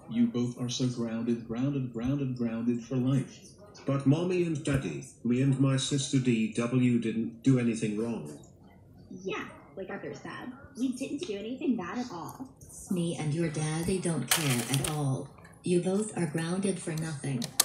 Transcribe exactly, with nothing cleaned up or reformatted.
You both are so grounded, grounded, grounded, grounded for life. But Mommy and Daddy, me and my sister D W didn't do anything wrong. Yeah, like Arthur said, we didn't do anything bad at all. Me and your daddy don't care at all. You both are grounded for nothing.